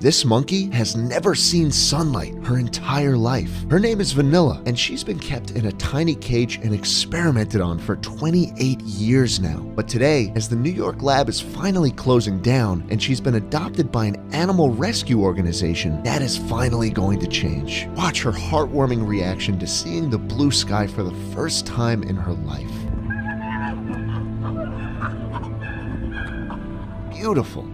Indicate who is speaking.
Speaker 1: This monkey has never seen sunlight her entire life. Her name is Vanilla, and she's been kept in a tiny cage and experimented on for 28 years now. But today, as the New York lab is finally closing down and she's been adopted by an animal rescue organization, that is finally going to change. Watch her heartwarming reaction to seeing the blue sky for the first time in her life. Beautiful.